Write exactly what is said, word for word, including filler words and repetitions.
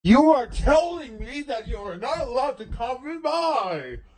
You are telling me that you are not allowed to come by.